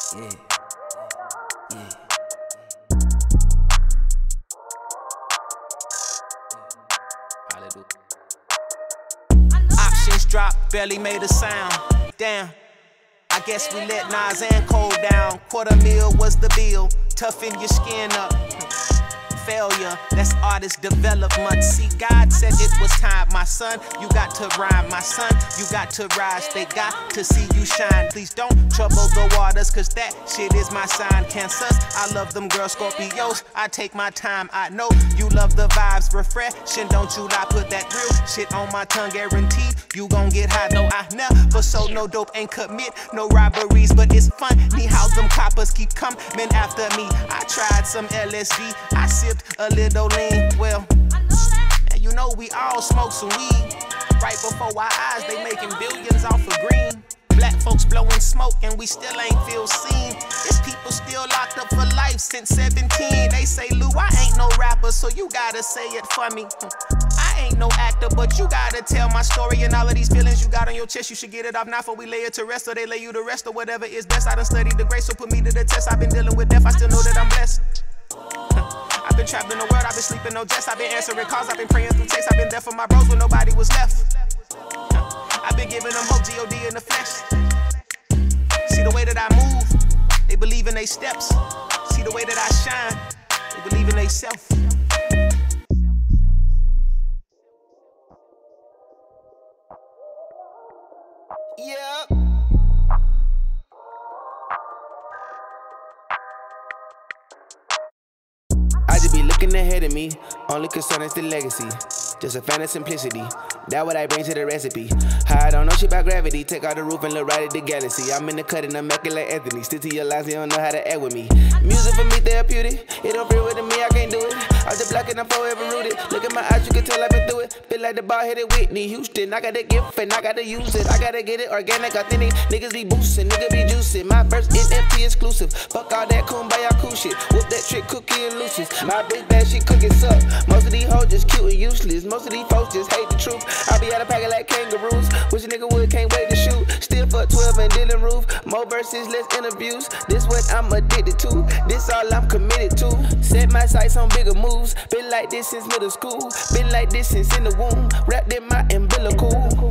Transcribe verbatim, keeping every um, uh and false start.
Yeah. Yeah. Options dropped, barely made a sound. Damn. I guess we let Nas and Cole down. Quarter mil was the bill. Toughen your skin up. Failure, that's artist development. See, God said it was time, my son. You got to rhyme, my son. You got to rise, they got to see you shine. Please don't trouble the waters, cause that shit is my sign. Cancers, I love them girls, Scorpios. I take my time, I know you love the vibes, refreshing. Don't you lie, put that real shit on my tongue, guaranteed you gon' get high. No, I never sold no dope, ain't commit no robberies, but it's funny how them coppers keep coming after me. I tried some L S D, I sipped a little lean. Well, and you know we all smoke some weed. Right before our eyes, they making billions off of green. Black folks blowing smoke and we still ain't feel seen. It's people still locked up for life since seventeen. They say, Lou, I ain't no rapper, so you gotta say it for me. I ain't no actor, but you gotta tell my story. And all of these feelings you got on your chest, you should get it off now before we lay it to rest, or they lay you to rest, or whatever is best. I done studied the grace, so put me to the test. I've been dealing with death, I still know that I'm blessed. I've been trapped in the world, I've been sleeping no jets. I've been answering calls, I've been praying through texts. I've been there for my bros when nobody was left. I've been giving them hope, G O D in the flesh. See the way that I move, they believe in they steps. See the way that I shine, they believe in they self. Yeah. I just be looking ahead of me, only concern is the legacy. Just a fan of simplicity, that what I bring to the recipe. How I don't know shit about gravity, take out the roof and look right at the galaxy. I'm in the cut and I'm making like Anthony, stick to your lines, you don't know how to act with me. Music for me therapeutic, it don't feel with me, I can't do it. I'm just black and I'm forever rooted, look at my eyes, you can tell I've been through it. Feel like the ball-headed Whitney Houston, I got the gift and I gotta use it. I gotta get it organic, authentic, niggas be boosting, niggas be juicing. My first N F T exclusive, fuck all that kumbaya cool shit. Whoop that trick, cookie and looses. My big bad shit cooking suck, most of these hoes just cute and useless. Most of these folks just hate the truth. I be out of pocket like kangaroos. Wish a nigga would, can't wait to shoot. Still fuck twelve and Dylan Roof. More verses, less interviews. This what I'm addicted to. This all I'm committed to. Set my sights on bigger moves. Been like this since middle school. Been like this since in the womb. Wrapped in my umbilical.